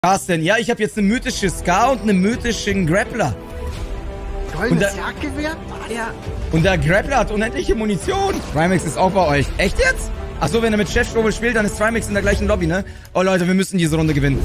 Was denn? Ja, ich habe jetzt eine mythische Scar und einen mythischen Grappler. Goldenes Jagdgewehr? Ja. Und der Grappler hat unendliche Munition. Trimax ist auch bei euch. Echt jetzt? Achso, wenn er mit Chef Strobel spielt, dann ist Trimax in der gleichen Lobby, ne? Oh Leute, wir müssen diese Runde gewinnen.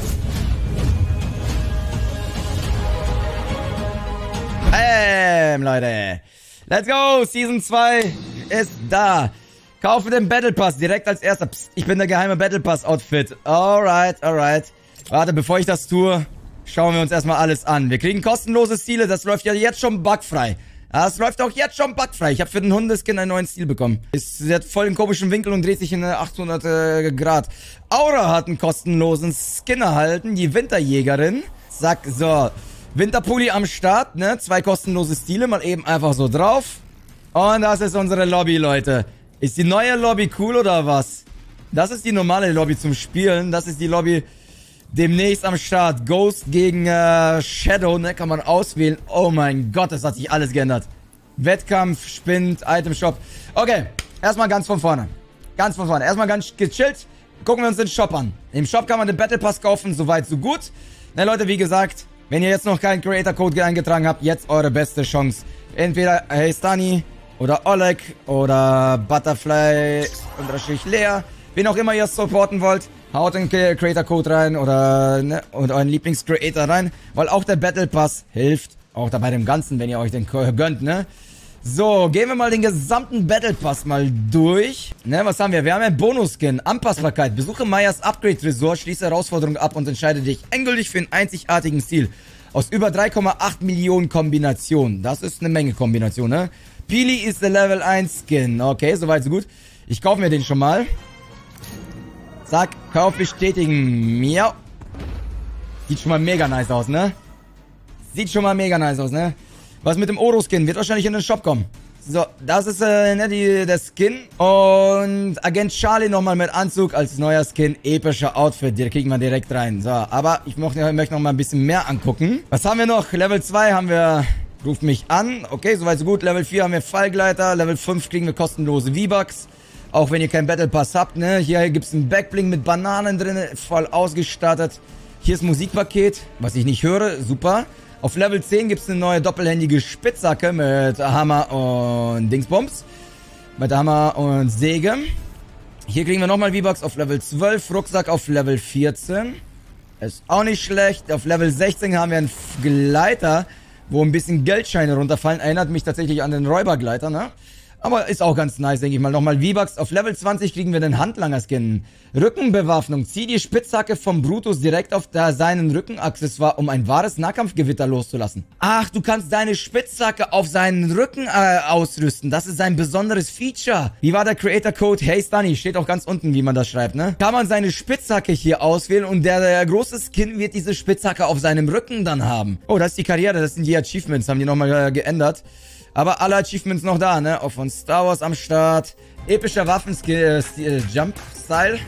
Leute. Let's go. Season 2 ist da. Kaufe den Battle Pass direkt als erster. Psst, ich bin der geheime Battle Pass Outfit. Alright, alright. Warte, bevor ich das tue, schauen wir uns erstmal alles an. Wir kriegen kostenlose Stile. Das läuft ja jetzt schon bugfrei. Das läuft auch jetzt schon bugfrei. Ich habe für den Hundeskin einen neuen Stil bekommen. Ist jetzt voll in komischen Winkel und dreht sich in 800 Grad. Aura hat einen kostenlosen Skin erhalten. Die Winterjägerin. Zack, so. Winterpulli am Start, ne? 2 kostenlose Stile, mal eben einfach so drauf. Und das ist unsere Lobby, Leute. Ist die neue Lobby cool oder was? Das ist die normale Lobby zum Spielen. Das ist die Lobby demnächst am Start. Ghost gegen Shadow, ne? Kann man auswählen. Oh mein Gott, das hat sich alles geändert. Wettkampf, Spind, Item Shop. Okay, erstmal ganz von vorne. Ganz von vorne. Erstmal ganz gechillt. Gucken wir uns den Shop an. Im Shop kann man den Battle Pass kaufen, soweit so gut. Ne, Leute, wie gesagt, wenn ihr jetzt noch keinen Creator Code eingetragen habt, jetzt eure beste Chance. Entweder Heystani oder Oleg oder Butterfly _ Lea. Wen auch immer ihr supporten wollt, haut den Creator Code rein oder ne, und euren Lieblings-Creator rein, weil auch der Battle Pass hilft. Auch da bei dem Ganzen, wenn ihr euch den gönnt, ne? So, gehen wir mal den gesamten Battle Pass mal durch. Ne, was haben wir? Wir haben einen Bonus-Skin. Anpassbarkeit. Besuche Mayas Upgrade-Tresor, schließe Herausforderung ab und entscheide dich endgültig für einen einzigartigen Stil. Aus über 3,8 Millionen Kombinationen. Das ist eine Menge Kombination, ne? Pili ist der Level 1 Skin. Okay, soweit so gut. Ich kaufe mir den schon mal. Zack, Kauf bestätigen. Miau. Sieht schon mal mega nice aus, ne? Sieht schon mal mega nice aus, ne? Was mit dem Oro-Skin? Wird wahrscheinlich in den Shop kommen. So, das ist ne, der Skin. Und Agent Charlie nochmal mit Anzug als neuer Skin. Epischer Outfit. Den kriegen wir direkt rein. So, aber ich möchte noch mal ein bisschen mehr angucken. Was haben wir noch? Level 2 haben wir... Ruft mich an. Okay, soweit so gut. Level 4 haben wir Fallgleiter. Level 5 kriegen wir kostenlose V-Bucks. Auch wenn ihr keinen Battle Pass habt, ne? Hier gibt es einen Backbling mit Bananen drin. Voll ausgestattet. Hier ist Musikpaket, was ich nicht höre. Super. Auf Level 10 gibt es eine neue doppelhändige Spitzhacke mit Hammer und Dingsbums. Mit Hammer und Säge. Hier kriegen wir nochmal V-Bucks auf Level 12. Rucksack auf Level 14. Ist auch nicht schlecht. Auf Level 16 haben wir einen Gleiter, wo ein bisschen Geldscheine runterfallen. Erinnert mich tatsächlich an den Räubergleiter, ne? Aber ist auch ganz nice, denke ich mal. Nochmal V-Bucks. Auf Level 20 kriegen wir den Handlanger-Skin. Rückenbewaffnung. Zieh die Spitzhacke vom Brutus direkt auf seinen Rückenaccessoire, um ein wahres Nahkampfgewitter loszulassen. Ach, du kannst deine Spitzhacke auf seinen Rücken ausrüsten. Das ist ein besonderes Feature. Wie war der Creator Code? Heystani. Steht auch ganz unten, wie man das schreibt, ne? Kann man seine Spitzhacke hier auswählen und der große Skin wird diese Spitzhacke auf seinem Rücken dann haben. Oh, das ist die Karriere. Das sind die Achievements. Haben die nochmal geändert. Aber alle Achievements noch da, ne? Auch von Star Wars am Start. Epischer Waffenstil, Jump-Style.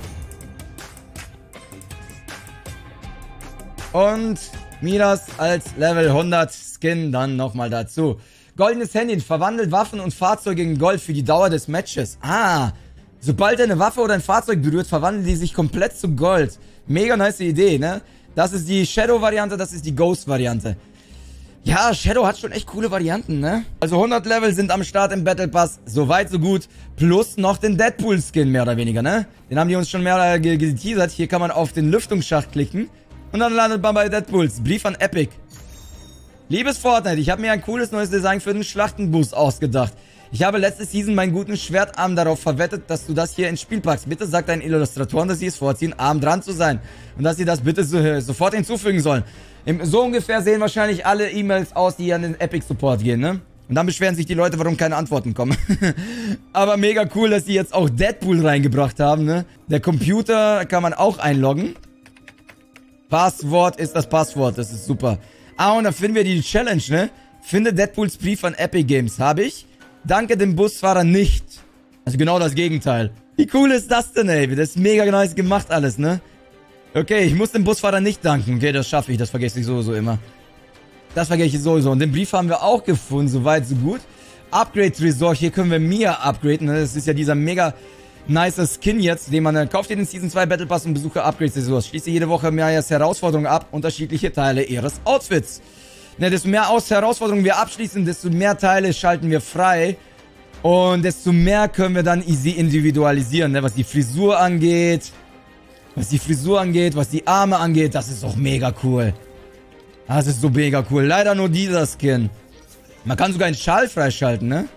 Und Midas als Level 100 Skin dann nochmal dazu. Goldenes Handy verwandelt Waffen und Fahrzeuge in Gold für die Dauer des Matches. Ah, sobald er eine Waffe oder ein Fahrzeug berührt, verwandeln die sich komplett zu Gold. Mega nice Idee, ne? Das ist die Shadow-Variante, das ist die Ghost-Variante. Ja, Shadow hat schon echt coole Varianten, ne? Also 100 Level sind am Start im Battle Pass. Soweit, so gut. Plus noch den Deadpool-Skin, mehr oder weniger, ne? Den haben die uns schon mehr geteasert. Hier kann man auf den Lüftungsschacht klicken. Und dann landet man bei Deadpools. Brief an Epic. Liebes Fortnite, ich habe mir ein cooles neues Design für den Schlachtenboost ausgedacht. Ich habe letzte Season meinen guten Schwertarm darauf verwettet, dass du das hier ins Spiel packst. Bitte sag deinen Illustratoren, dass sie es vorziehen, arm dran zu sein. Und dass sie das bitte sofort hinzufügen sollen. So ungefähr sehen wahrscheinlich alle E-Mails aus, die an den Epic Support gehen, ne? Und dann beschweren sich die Leute, warum keine Antworten kommen. Aber mega cool, dass sie jetzt auch Deadpool reingebracht haben, ne? Der Computer kann man auch einloggen. Passwort ist das Passwort, das ist super. Ah, und dann finden wir die Challenge, ne? Finde Deadpools Brief an Epic Games. Habe ich? Danke dem Busfahrer nicht. Also genau das Gegenteil. Wie cool ist das denn, ey? Das ist mega nice gemacht alles, ne? Okay, ich muss dem Busfahrer nicht danken. Okay, das schaffe ich. Das vergesse ich sowieso immer. Das vergesse ich sowieso. Und den Brief haben wir auch gefunden. Soweit, so gut. Upgrade Resort. Hier können wir Mia upgraden. Das ist ja dieser mega nicer Skin jetzt, den man kauft, ihr den Season 2 Battle Pass und besuche Upgrades und sowas. Schließe jede Woche mehr Herausforderungen ab, unterschiedliche Teile ihres Outfits. Ne, desto mehr Herausforderungen wir abschließen, desto mehr Teile schalten wir frei. Und desto mehr können wir dann easy individualisieren, ne? Was die Frisur angeht. Was die Arme angeht, das ist doch mega cool. Das ist so mega cool. Leider nur dieser Skin. Man kann sogar einen Schal freischalten, ne?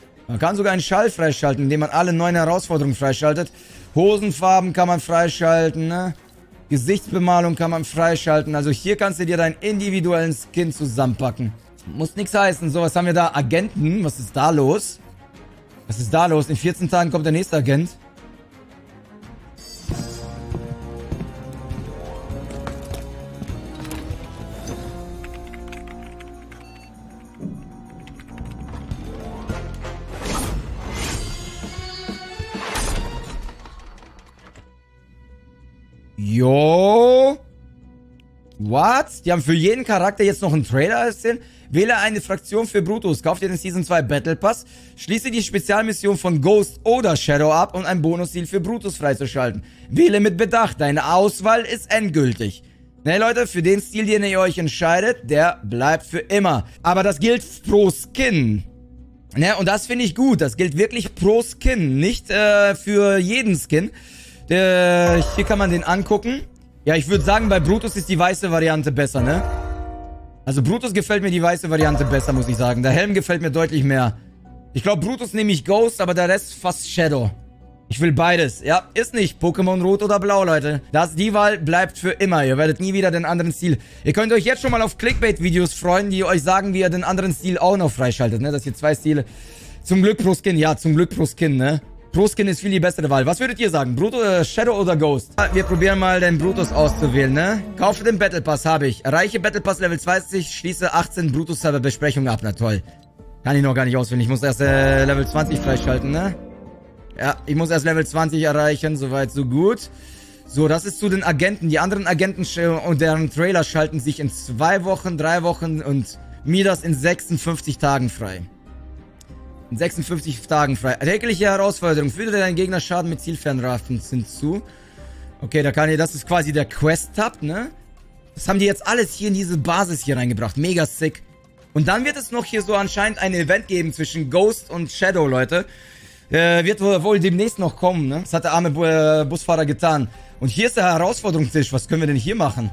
Indem man alle 9 Herausforderungen freischaltet. Hosenfarben kann man freischalten, ne? Gesichtsbemalung kann man freischalten. Also hier kannst du dir deinen individuellen Skin zusammenpacken. Muss nichts heißen. So, was haben wir da? Agenten. Was ist da los? In 14 Tagen kommt der nächste Agent. Jo. What? Die haben für jeden Charakter jetzt noch einen Trailer erzählt? Wähle eine Fraktion für Brutus. Kauf dir den Season 2 Battle Pass. Schließe die Spezialmission von Ghost oder Shadow ab, um ein Bonusziel für Brutus freizuschalten. Wähle mit Bedacht. Deine Auswahl ist endgültig. Ne, Leute, für den Stil, den ihr euch entscheidet, der bleibt für immer. Aber das gilt pro Skin. Ne, und das finde ich gut. Das gilt wirklich pro Skin. Nicht für jeden Skin. Hier kann man den angucken. Ja, ich würde sagen, bei Brutus ist die weiße Variante besser, ne? Also Brutus gefällt mir die weiße Variante besser, muss ich sagen. Der Helm gefällt mir deutlich mehr. Ich glaube, Brutus nehme ich Ghost, aber der Rest fast Shadow. Ich will beides. Ja, ist nicht Pokémon Rot oder Blau, Leute. Die Wahl bleibt für immer. Ihr werdet nie wieder den anderen Stil... Ihr könnt euch jetzt schon mal auf Clickbait-Videos freuen, die euch sagen, wie ihr den anderen Stil auch noch freischaltet, ne? Dass ihr 2 Stile... Zum Glück pro Skin. Ja, zum Glück pro Skin, ne? Pro Skin ist viel die bessere Wahl. Was würdet ihr sagen? Brutus, Shadow oder Ghost? Wir probieren mal den Brutus auszuwählen, ne? Kaufe den Battle Pass, habe ich. Erreiche Battle Pass Level 20, schließe 18 Brutus-Server-Besprechungen ab. Na toll. Kann ich noch gar nicht auswählen. Ich muss erst Level 20 freischalten, ne? Ja, ich muss erst Level 20 erreichen. Soweit, so gut. So, das ist zu den Agenten. Die anderen Agenten und deren Trailer schalten sich in 2 Wochen, 3 Wochen und Midas in 56 Tagen frei. In 56 Tagen frei. Tägliche Herausforderung. Füge deinen Gegner Schaden mit Zielfernwaffen hinzu. Okay, da kann ich... Das ist quasi der Quest-Tab, ne? Das haben die jetzt alles hier in diese Basis hier reingebracht. Mega sick. Und dann wird es noch hier so anscheinend ein Event geben zwischen Ghost und Shadow, Leute. Wird wohl demnächst noch kommen, ne? Das hat der arme Busfahrer getan. Und hier ist der Herausforderungstisch. Was können wir denn hier machen?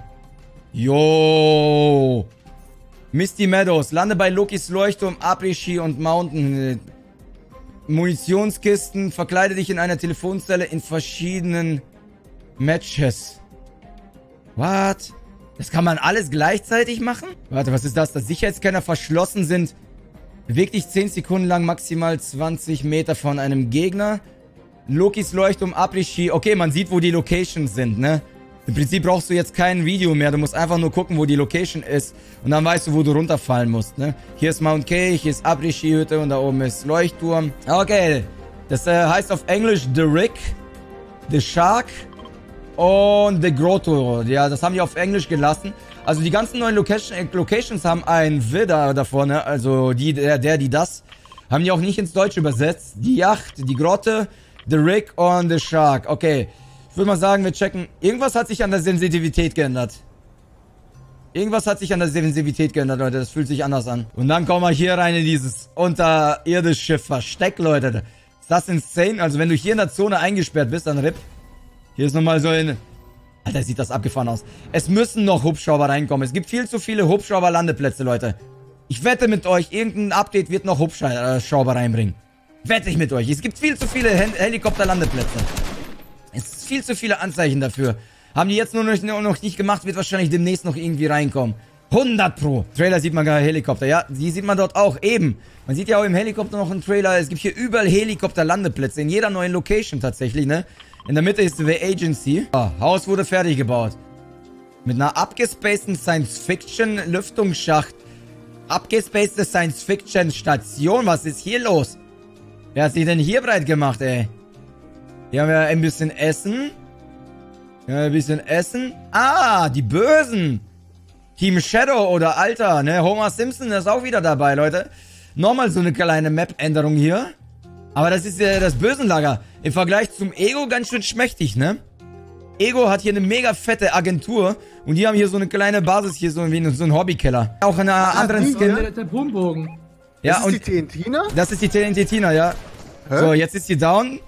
Jo. Misty Meadows. Lande bei Lokis Leuchtturm, Après-Ski und Mountain. Munitionskisten. Verkleide dich in einer Telefonzelle in verschiedenen Matches. What? Das kann man alles gleichzeitig machen? Warte, was ist das? Dass Sicherheitsscanner verschlossen sind. Beweg dich 10 Sekunden lang maximal 20 Meter von einem Gegner. Lokis Leuchtturm, Après-Ski. Okay, man sieht, wo die Locations sind, ne? Im Prinzip brauchst du jetzt kein Video mehr. Du musst einfach nur gucken, wo die Location ist. Und dann weißt du, wo du runterfallen musst, ne? Hier ist Mount Kay, hier ist Après-Ski-Hütte und da oben ist Leuchtturm. Okay. Das heißt auf Englisch The Rick, The Shark und The Grotto. Ja, das haben die auf Englisch gelassen. Also die ganzen neuen Locations haben ein Widder davor, ne? Also die, das. Haben die auch nicht ins Deutsche übersetzt. Die Yacht, die Grotte, The Rick und The Shark. Okay. Ich würde mal sagen, wir checken. Irgendwas hat sich an der Sensitivität geändert. Leute. Das fühlt sich anders an. Und dann kommen wir hier rein in dieses unterirdische Versteck, Leute. Ist das insane? Also wenn du hier in der Zone eingesperrt bist, dann RIP. Hier ist nochmal so ein... Alter, sieht das abgefahren aus. Es müssen noch Hubschrauber reinkommen. Es gibt viel zu viele Hubschrauber-Landeplätze, Leute. Ich wette mit euch, irgendein Update wird noch Hubschrauber reinbringen. Wette ich mit euch. Es gibt viel zu viele Helikopter-Landeplätze. Es ist viel zu viele Anzeichen dafür. Haben die jetzt nur noch nicht gemacht, wird wahrscheinlich demnächst noch irgendwie reinkommen. 100 Pro. Trailer sieht man gar Helikopter. Ja, die sieht man dort auch. Eben. Man sieht ja auch im Helikopter noch einen Trailer. Es gibt hier überall Helikopter-Landeplätze. In jeder neuen Location tatsächlich, ne? In der Mitte ist The Agency. Oh, Haus wurde fertig gebaut. Mit einer abgespaceden Science-Fiction-Lüftungsschacht. Abgespacede Science-Fiction-Station. Was ist hier los? Wer hat sich denn hier breit gemacht, ey? Hier haben wir ein bisschen Essen. Ah, die Bösen. Team Shadow oder Alter, ne? Homer Simpson ist auch wieder dabei, Leute. Nochmal so eine kleine Map-Änderung hier. Aber das ist ja das Bösenlager. Im Vergleich zum Ego ganz schön schmächtig, ne? Ego hat hier eine mega fette Agentur und die haben hier so eine kleine Basis hier, so wie so ein Hobbykeller. Auch in einer anderen Skin. Der Boombogen. Ja, das ist die TNT-Tina? Das ist die TNT-Tina, ja. Hä? So, jetzt ist die down.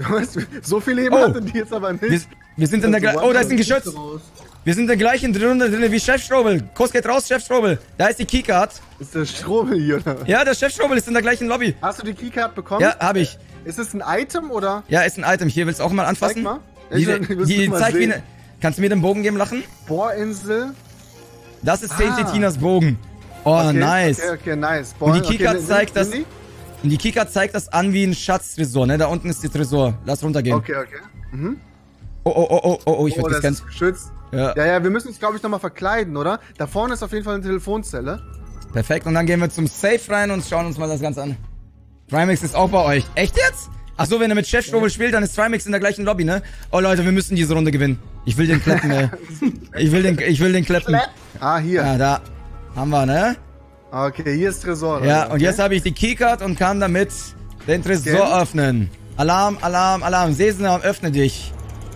So viel Leben hatte die jetzt aber nicht. Wir sind in der gleichen... Oh, da ist ein Geschütz. Wir sind in der gleichen Runde drin wie Chef Strobel. Kurs geht raus, Chef Strobel. Da ist die Keycard. Ist der Strobel hier, oder? Ja, der Chef Strobel ist in der gleichen Lobby. Hast du die Keycard bekommen? Ja, hab ich. Ist es ein Item, oder? Ja, ist ein Item. Hier, willst du auch mal anfassen? Zeig mal. Die zeigt wie eine... Kannst du mir den Bogen geben, Lachen? Bohrinsel. Das ist TNT Tinas Bogen. Oh, Okay, nice. Okay, nice. Und die Keycard okay, zeigt das... die? Und die Keycard zeigt das an wie ein Schatztresor, ne? Da unten ist die Tresor. Lass runtergehen. Okay. Mhm. Oh, ich werd das gescannt. ist geschützt. Ja. Ja, wir müssen uns, glaube ich, nochmal verkleiden, oder? Da vorne ist auf jeden Fall eine Telefonzelle. Perfekt, und dann gehen wir zum Safe rein und schauen uns mal das Ganze an. Trimax ist auch bei euch. Echt jetzt? Achso, wenn er mit Chef Strobel spielt, dann ist Trimax in der gleichen Lobby, ne? Oh Leute, wir müssen diese Runde gewinnen. Ich will den kleppen, ey. Ich will den kleppen. Ah, hier. Ja, da. Haben wir, ne? Okay, hier ist Tresor. Ja, okay. und jetzt habe ich die Keycard und kann damit den Tresor öffnen. Alarm, Alarm, Alarm. Sesenarm, öffne dich.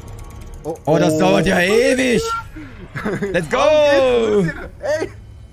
Oh, das dauert ja ewig. Let's go! Ey!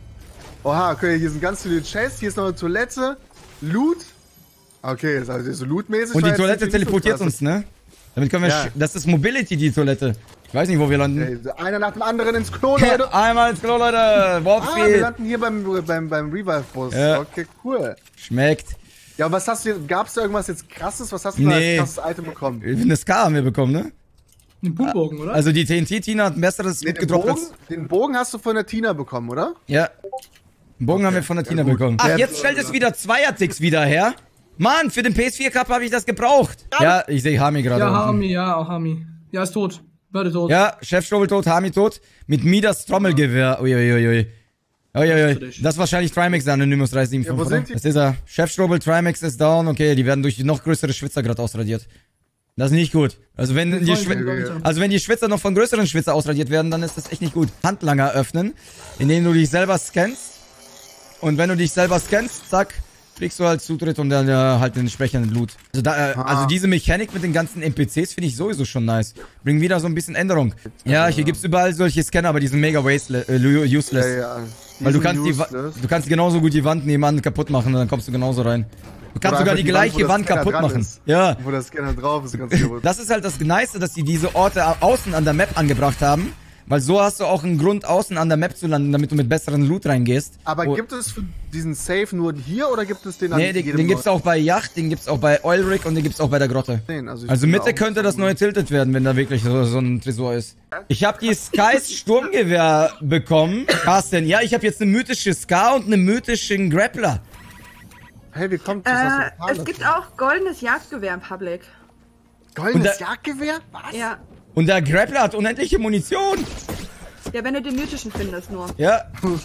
Oha, okay, hier sind ganz viele Chests. Hier ist noch eine Toilette. Loot. Okay, ist also so lootmäßig. Und die war jetzt Toilette nicht so teleportiert krass. uns, ne? Damit können wir... Ja. Das ist Mobility, die Toilette. Ich weiß nicht, wo wir landen. Ey, einer nach dem anderen ins Klo, Leute. Einmal ins Klo, Leute. Warp Ah, wir Speed. landen hier beim Revive-Bus. Ja. Okay, cool. Schmeckt. Ja, was hast du, gab's da irgendwas jetzt krasses? Was hast du da Nee. als krasses Item bekommen? Eine Ska haben wir bekommen, ne? Den Boombogen, oder? Also die TNT-Tina hat ein besseres Den gedroppt Bogen, als... den Bogen hast du von der Tina bekommen, oder? Ja. Einen Bogen haben wir von der Tina gut. bekommen. Ach, jetzt stellt es wieder Zweierticks wieder her. Mann, für den PS4 Cup habe ich das gebraucht. Ja, ich sehe Hami gerade. Ja, unten. Hami, ja, auch Hami. Ja, ist tot. Beide tot. Ja, Chef Strobel tot, Hami tot. Mit Midas Trommelgewehr. Uiuiui. Uiuiui. Das ist wahrscheinlich Trimax, der Anonymous 375, Ja, wo oder? sind die? Das ist er. Chef Strobel, Trimax ist down. Okay, die werden durch die noch größere Schwitzer gerade ausradiert. Das ist nicht gut. Also wenn die Schwitzer noch von größeren Schwitzer ausradiert werden, dann ist das echt nicht gut. Handlanger öffnen, indem du dich selber scannst. Und wenn du dich selber scannst, zack, kriegst du halt Zutritt und dann halt den entsprechenden Loot. Also diese Mechanik mit den ganzen NPCs finde ich sowieso schon nice. Bringt wieder so ein bisschen Änderung. Ja, hier gibt's überall solche Scanner, aber die sind mega useless. Ja. Weil du kannst genauso gut die Wand nebenan kaputt machen und dann kommst du genauso rein. Du kannst sogar die gleiche Wand kaputt machen. Ja. Wo der Scanner drauf ist, ganz kaputt. Das ist halt das Nice, dass die diese Orte außen an der Map angebracht haben. Weil so hast du auch einen Grund, außen an der Map zu landen, damit du mit besseren Loot reingehst. Aber gibt es für diesen Safe nur hier oder gibt es den an Nee, den gibt's auch bei Yacht, den gibt's auch bei Oil Rig und den gibt's auch bei der Grotte. Also Mitte könnte das neue Tilted werden, wenn da wirklich so ein Tresor ist. Ich habe die Skys Sturmgewehr bekommen. Carsten, ja, ich habe jetzt eine mythische Ska und einen mythischen Grappler. Hey, wie kommt das? Es gibt auch goldenes Jagdgewehr im Public. Goldenes Jagdgewehr? Was? Ja. Und der Grappler hat unendliche Munition. Ja, wenn du den mythischen findest nur. Ja.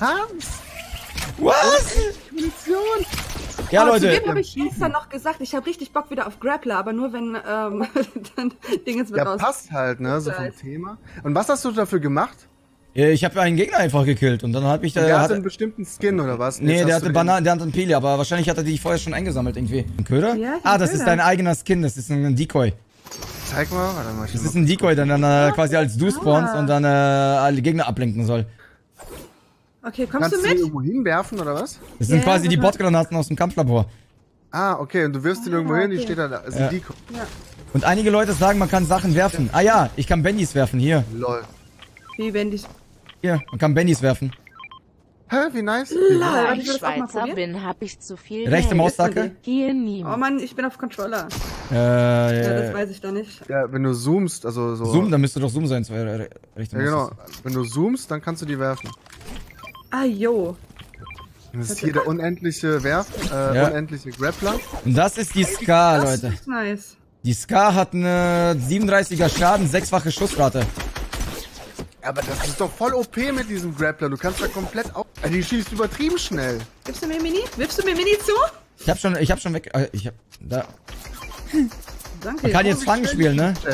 Was? Munition? Ja, Aber zu Leute. dem habe ich gestern noch gesagt, ich habe richtig Bock wieder auf Grappler, aber nur wenn dann Dingens mit Ja, raus. passt halt, ne, so vom Thema. Und was hast du dafür gemacht? Ich habe einen Gegner einfach gekillt und dann hat mich Der hatte einen bestimmten Skin oder was? Nee, Jetzt der hast hatte du Bananen, der hat einen Peli, aber wahrscheinlich hat er die vorher schon eingesammelt irgendwie. Ein Köder? Ja, Ah, das Köder. ist dein eigener Skin, das ist ein Decoy. Zeig mal, warte mal. Das ist ein Decoy, der dann quasi als du spawnst und dann alle Gegner ablenken soll. Okay, kommst Kannst du du mit? die irgendwo hinwerfen oder was? Das sind Ja, quasi die warte. Botgranaten aus dem Kampflabor. Ah, okay, und du wirfst den irgendwo hin, die okay. steht da. Das ist Ja. ein Deco. Ja. Und einige Leute sagen, man kann Sachen werfen. Ah ja, ich kann Bendis werfen, hier. Lol. Wie wenn die. Hier, man kann Bendis werfen. Hä, wie nice. Warte, Weil ich ich will das auch mal Schweizer probieren. bin, hab ich zu viel Rechte Geld. Maustaste. Hier Oh niemand. Mann, ich bin auf Controller. Ja, das weiß ich da nicht. Ja, wenn du zoomst, also so. Zoom, dann müsste doch Zoom sein, rechte Ja, genau. Maustaste. Wenn du zoomst, dann kannst du die werfen. Ah, jo. Das ist hier der unendliche unendliche Grappler. Und das ist die Ska, Das Leute. ist nice. Die Ska hat eine 37er Schaden, 6-fache Schussrate. Aber das ist doch voll OP mit diesem Grappler. Du kannst da komplett auf. Die schießt übertrieben schnell. Gibst du mir Mini? Wirfst du mir Mini zu? Ich hab schon weg, da. Danke. Man kann jetzt Fangen spielen, ne?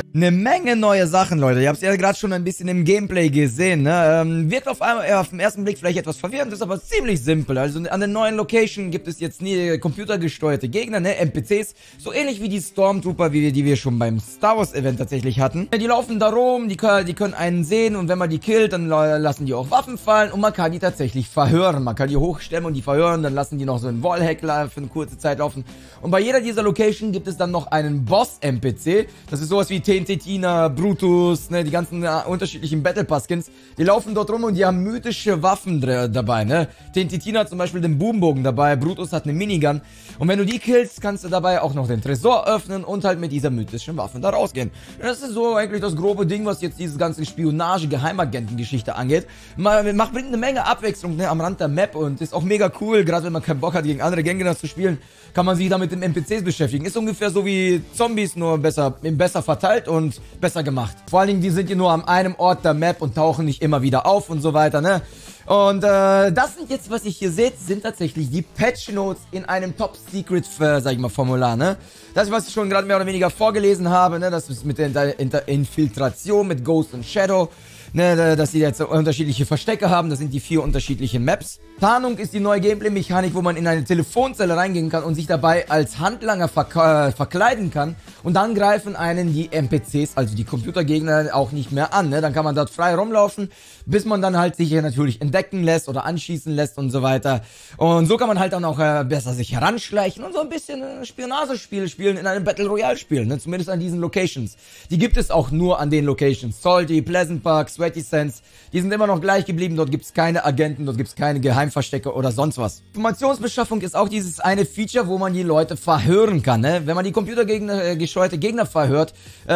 Eine Menge neue Sachen, Leute. Ihr habt es ja gerade schon ein bisschen im Gameplay gesehen, ne? Wirkt auf den ersten Blick vielleicht etwas verwirrend, ist aber ziemlich simpel. Also an der neuen Location gibt es jetzt nie computergesteuerte Gegner, ne? NPCs. So ähnlich wie die Stormtrooper, die wir schon beim Star Wars Event tatsächlich hatten. Die laufen da rum, die können einen sehen und wenn man die killt, dann lassen die auch Waffen fallen und man kann die tatsächlich verhören. Man kann die hochstemmen und die verhören, dann lassen die noch so einen Wallhack für eine kurze Zeit laufen. Und bei jeder dieser Location gibt es dann noch einen Boss-NPC. Das ist sowas wie TNT Tina, Brutus, ne, die ganzen unterschiedlichen Battle Pass Skins, die laufen dort rum und die haben mythische Waffen dabei, ne. TNT Tina hat zum Beispiel den Boombogen dabei, Brutus hat eine Minigun und wenn du die killst, kannst du dabei auch noch den Tresor öffnen und halt mit dieser mythischen Waffe da rausgehen. Das ist so eigentlich das grobe Ding, was jetzt diese ganze Spionage-Geheimagenten-Geschichte angeht. Bringt eine Menge Abwechslung, ne, am Rand der Map und ist auch mega cool, gerade wenn man keinen Bock hat, gegen andere Gegner zu spielen, kann man sich da mit den NPCs beschäftigen. Ist ungefähr so wie Zombies, nur besser verteilt und besser gemacht. Vor allen Dingen, die sind hier nur an einem Ort der Map und tauchen nicht immer wieder auf und so weiter, ne? Und das sind jetzt, was ihr hier seht, sind tatsächlich die Patch Notes in einem Top-Secret, sag ich mal, Formular, ne? Das, was ich schon gerade mehr oder weniger vorgelesen habe, ne? Das ist mit der Infiltration, mit Ghost und Shadow. Ne, dass sie jetzt unterschiedliche Verstecke haben, das sind die 4 unterschiedlichen Maps. Tarnung ist die neue Gameplay-Mechanik, wo man in eine Telefonzelle reingehen kann und sich dabei als Handlanger verkleiden kann. Und dann greifen einen die NPCs, also die Computergegner, auch nicht mehr an. Ne? Dann kann man dort frei rumlaufen, bis man dann halt sich hier natürlich entdecken lässt oder anschießen lässt und so weiter. Und so kann man halt dann auch besser sich heranschleichen und so ein bisschen Spionagespiele spielen in einem Battle Royale Spiel, ne? Zumindest an diesen Locations. Die gibt es auch nur an den Locations. Salty, Pleasant Park, Sweaty Sands, die sind immer noch gleich geblieben. Dort gibt es keine Agenten, dort gibt es keine Geheimverstecke oder sonst was. Informationsbeschaffung ist auch dieses eine Feature, wo man die Leute verhören kann, ne? Wenn man die computergesteuerte Gegner verhört,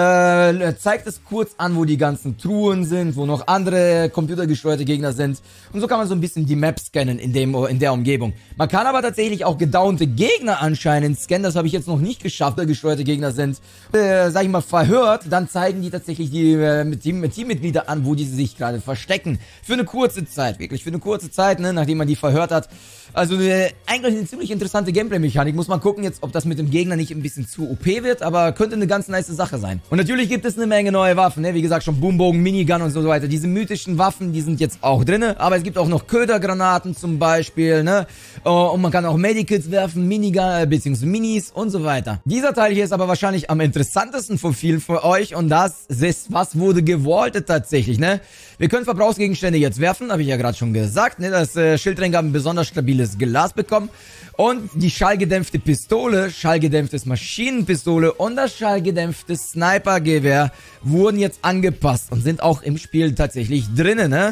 zeigt es kurz an, wo die ganzen Truhen sind, wo noch andere computergesteuerte Gegner sind. Und so kann man so ein bisschen die Map scannen in der Umgebung. Man kann aber tatsächlich auch gedownte Gegner anscheinend scannen. Das habe ich jetzt noch nicht geschafft, da gesteuerte Gegner sind, sag ich mal, verhört. Dann zeigen die tatsächlich die Teammitglieder an, wo die sich gerade verstecken. Für eine kurze Zeit, wirklich für eine kurze Zeit, ne, nachdem man die verhört hat. Also eigentlich eine ziemlich interessante Gameplay-Mechanik. Muss man gucken jetzt, ob das mit dem Gegner nicht ein bisschen zu OP wird, aber könnte eine ganz nice Sache sein. Und natürlich gibt es eine Menge neue Waffen, ne? Wie gesagt, schon Boombogen, Minigun und so weiter. Diese mythischen Waffen, die sind jetzt auch drinne, aber es gibt auch noch Ködergranaten zum Beispiel, ne? Und man kann auch Medikits werfen, Minigun, beziehungsweise Minis und so weiter. Dieser Teil hier ist aber wahrscheinlich am interessantesten von vielen für euch und das ist, was wurde gewoltet tatsächlich, ne? Wir können Verbrauchsgegenstände jetzt werfen, habe ich ja gerade schon gesagt, ne? Das Schildträger haben ein besonders stabiles Glas bekommen und die schallgedämpfte Pistole, schallgedämpftes Maschinenpistole und das schallgedämpfte Snipergewehr wurden jetzt angepasst und sind auch im Spiel tatsächlich drinnen, ne?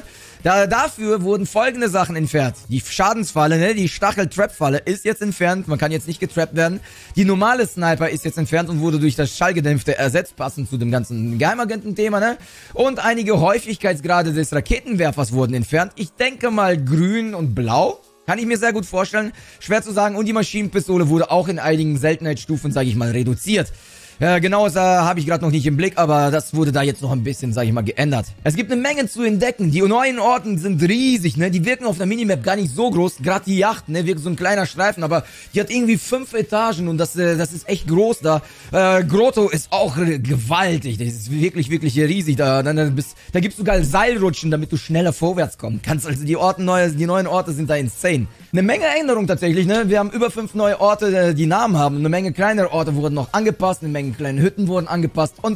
Dafür wurden folgende Sachen entfernt. Die Schadensfalle, ne, die Stachel-Trap-Falle ist jetzt entfernt. Man kann jetzt nicht getrappt werden. Die normale Sniper ist jetzt entfernt und wurde durch das Schallgedämpfte ersetzt, passend zu dem ganzen Geheimagenten-Thema, ne? Und einige Häufigkeitsgrade des Raketenwerfers wurden entfernt. Ich denke mal grün und blau. Kann ich mir sehr gut vorstellen. Schwer zu sagen. Und die Maschinenpistole wurde auch in einigen Seltenheitsstufen, sage ich mal, reduziert. Ja, genau, das habe ich gerade noch nicht im Blick, aber das wurde da jetzt noch ein bisschen, sage ich mal, geändert. Es gibt eine Menge zu entdecken. Die neuen Orten sind riesig, ne? Die wirken auf der Minimap gar nicht so groß. Gerade die Yacht, ne? Wirkt so ein kleiner Streifen, aber die hat irgendwie 5 Etagen und das ist echt groß da. Grotto ist auch gewaltig. Das ist wirklich, wirklich riesig. Da gibt's sogar Seilrutschen, damit du schneller vorwärts kommen kannst. Also die neuen Orte sind da insane. Eine Menge Änderungen tatsächlich, ne? Wir haben über 5 neue Orte, die Namen haben. Eine Menge kleinere Orte wurden noch angepasst, eine Menge kleine Hütten wurden angepasst und.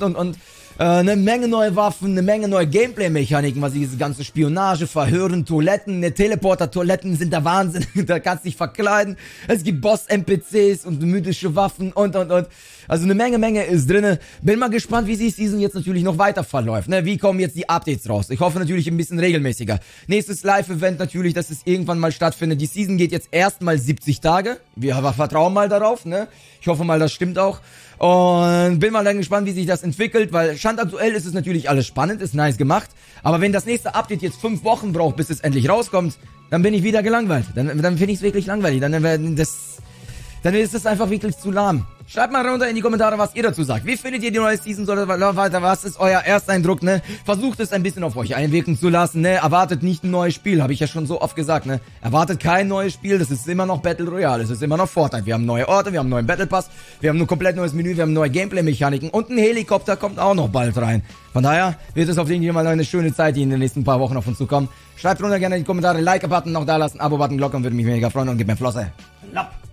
Eine Menge neue Waffen, eine Menge neue Gameplay-Mechaniken, was diese ganze Spionage, Verhören, Toiletten, ne, Teleporter-Toiletten sind der Wahnsinn, da kannst du dich verkleiden. Es gibt Boss-NPCs und mythische Waffen und. Also eine Menge ist drinne. Bin mal gespannt, wie sich die Season jetzt natürlich noch weiter verläuft, ne? Wie kommen jetzt die Updates raus? Ich hoffe natürlich ein bisschen regelmäßiger. Nächstes Live-Event natürlich, dass es irgendwann mal stattfindet. Die Season geht jetzt erstmal 70 Tage. Wir vertrauen mal darauf, ne? Ich hoffe mal, das stimmt auch. Und bin mal dann gespannt, wie sich das entwickelt, weil Stand aktuell ist es natürlich alles spannend, ist nice gemacht. Aber wenn das nächste Update jetzt 5 Wochen braucht, bis es endlich rauskommt, dann bin ich wieder gelangweilt. Dann finde ich es wirklich langweilig. dann ist es einfach wirklich zu lahm. Schreibt mal runter in die Kommentare, was ihr dazu sagt. Wie findet ihr die neue Season oder weiter? Was ist euer Ersteindruck, ne? Versucht es ein bisschen auf euch einwirken zu lassen, ne? Erwartet nicht ein neues Spiel, habe ich ja schon so oft gesagt, ne? Erwartet kein neues Spiel, das ist immer noch Battle Royale, es ist immer noch Fortnite. Wir haben neue Orte, wir haben einen neuen Battle Pass, wir haben ein komplett neues Menü, wir haben neue Gameplay-Mechaniken und ein Helikopter kommt auch noch bald rein. Von daher wird es auf jeden Fall mal eine schöne Zeit, die in den nächsten paar Wochen auf uns zukommen. Schreibt runter gerne in die Kommentare, Like-Button noch da lassen, Abo-Button, Glocke und würde mich mega freuen und gebt mir Flosse. Lapp.